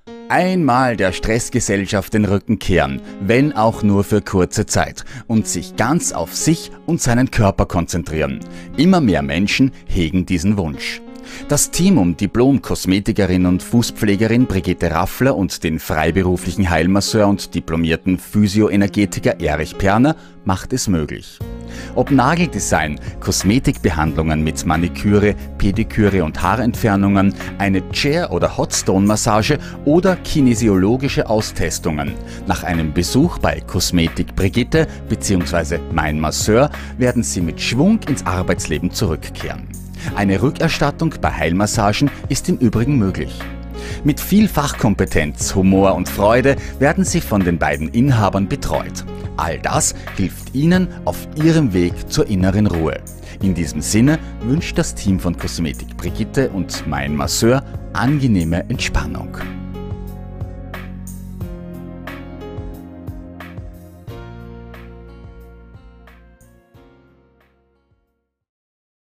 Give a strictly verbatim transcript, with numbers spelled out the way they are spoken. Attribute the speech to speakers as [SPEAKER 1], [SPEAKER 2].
[SPEAKER 1] Einmal der Stressgesellschaft den Rücken kehren, wenn auch nur für kurze Zeit, und sich ganz auf sich und seinen Körper konzentrieren. Immer mehr Menschen hegen diesen Wunsch. Das Team um Diplom-Kosmetikerin und Fußpflegerin Brigitte Raffler und den freiberuflichen Heilmasseur und diplomierten Physioenergetiker Erich Perner macht es möglich. Ob Nageldesign, Kosmetikbehandlungen mit Maniküre, Pediküre und Haarentfernungen, eine Chair- oder Hotstone-Massage oder kinesiologische Austestungen. Nach einem Besuch bei Kosmetik Brigitte bzw. Mein Masseur werden Sie mit Schwung ins Arbeitsleben zurückkehren. Eine Rückerstattung bei Heilmassagen ist im Übrigen möglich. Mit viel Fachkompetenz, Humor und Freude werden Sie von den beiden Inhabern betreut. All das hilft Ihnen auf Ihrem Weg zur inneren Ruhe. In diesem Sinne wünscht das Team von Kosmetik Brigitte und Mein Masseur angenehme Entspannung.